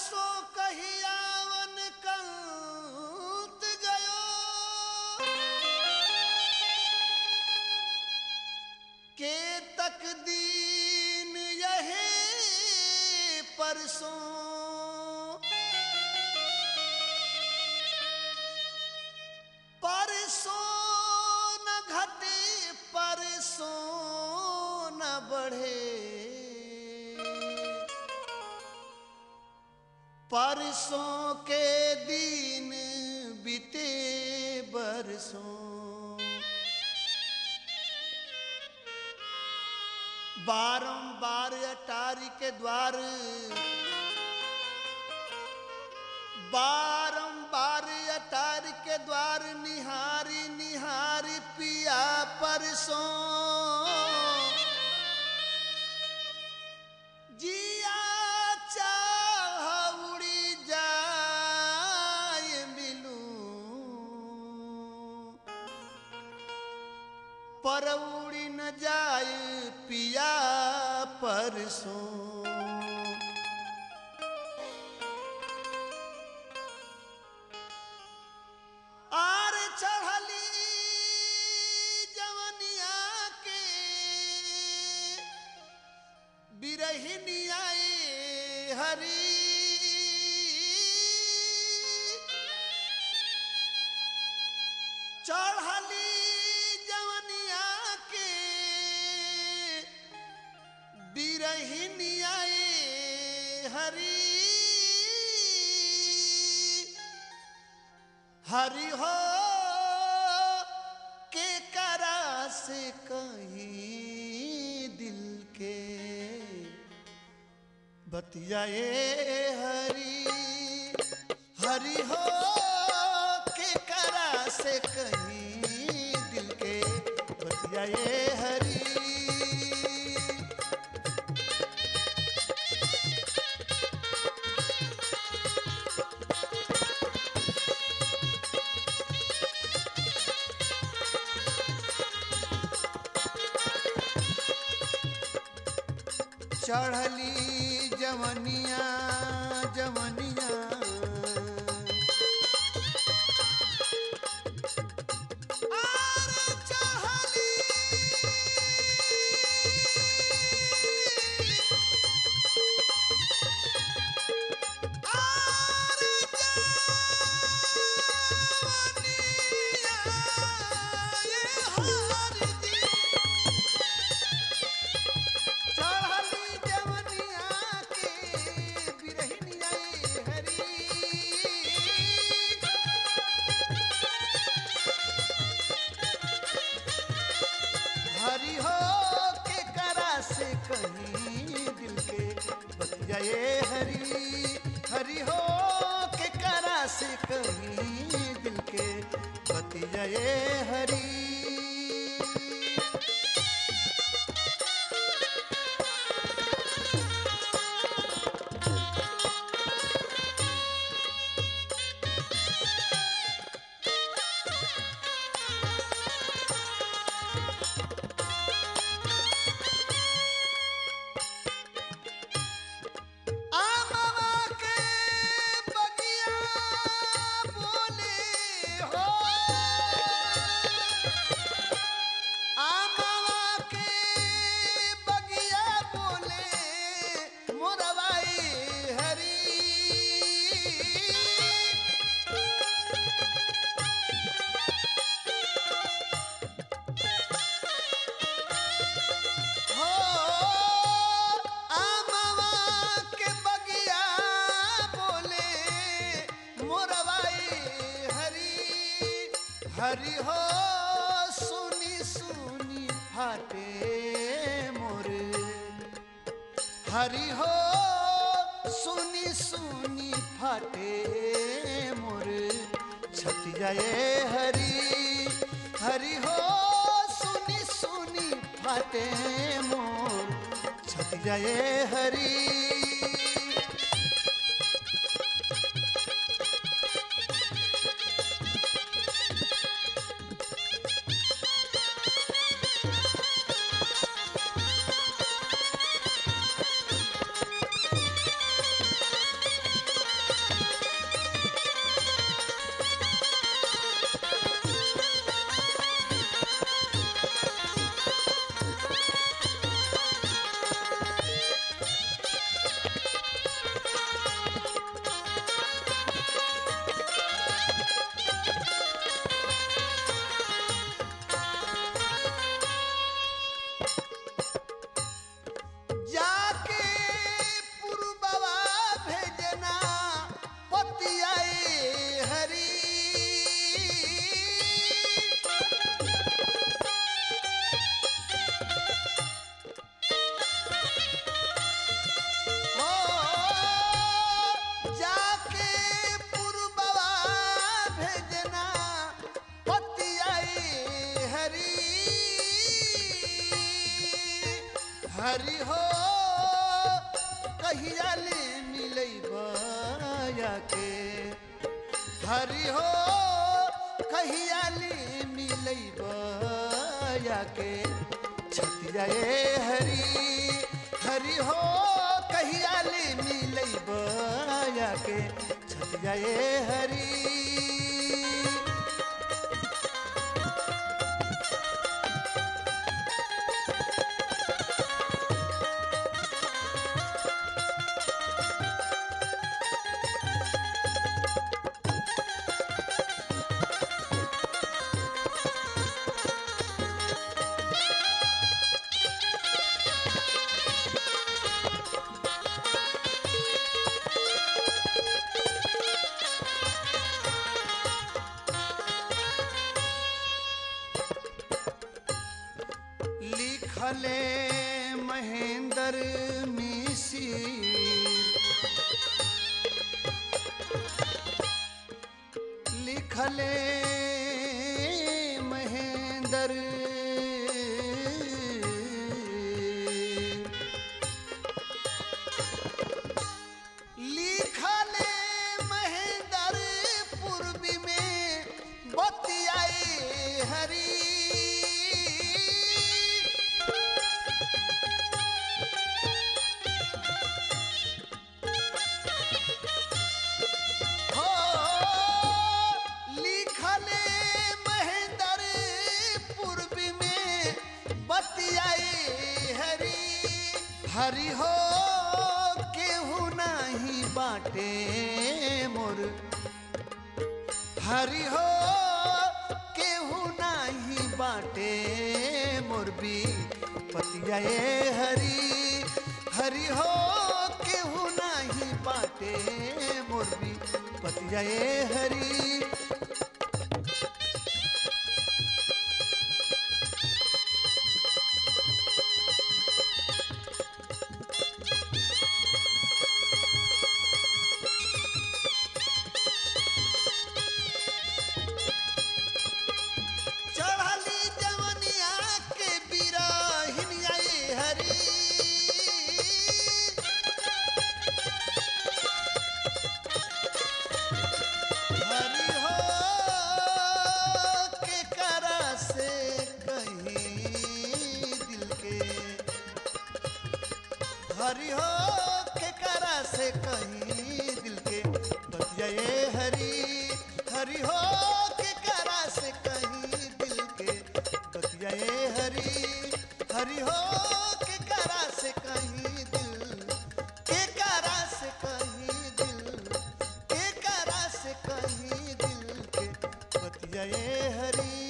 सो कहियावन कंत गयो के तकदीन यहे परसों परसों न घटे परसों न बढ़े परसों के दिन बीते बरसों बारंबार अटारी के द्वार बारंबार अटारी के द्वार निहारी निहारी पिया परसों जिया चाह उड़ी जाए मिलूं पर उड़ी न जाए पिया परसों आर चढ़ली जवनिया के बिरहिनिया हरी चढ़ली जवनिया के बिरहिनिया हरी हरि हो के करा से कहीं दिल के बतियाए हरि हरि हो के करा से कहीं दिल के बतियाए हरि चढ़ली जवनिया जवनिया हरि हो के करा से कहीं दिल के बतियाए हरि हरि हो के करा से कहीं दिल के बतियाए हरि हरि हो सुनी सुनी फाटे मोर हरि हो सुनी सुनी फाटे मोर छतियाए हरि हरि हो सुनी सुनी फाटे मोर छतियाए हरि हरि हो कहिया ले मिलैबा के हरि हो कहिया ले मिलैबा के छतिया ए हरि हरि हो कहिया ले मिलैबा के छतिया ए हरि लिखले महेंद्र मिसिर लिखले महेंद्र लिखले महेंद्र पूर्वी में बतियाए हरि हरि हो केहू नाही बाटे मोर हरि हो केहू नाही बाटे मोर भी पतिया ए हरि हरि हो केहू नाही बाटे मोर भी पतिया ए हरि हरि हो के करा से कहीं दिल के बतिया ए हरि हरि हो के करा से कहीं दिल के बतिया ए हरि हरि हो के करा से कहीं दिल के करा से कहीं दिल के करा से कहीं दिल के बतिया ए हरि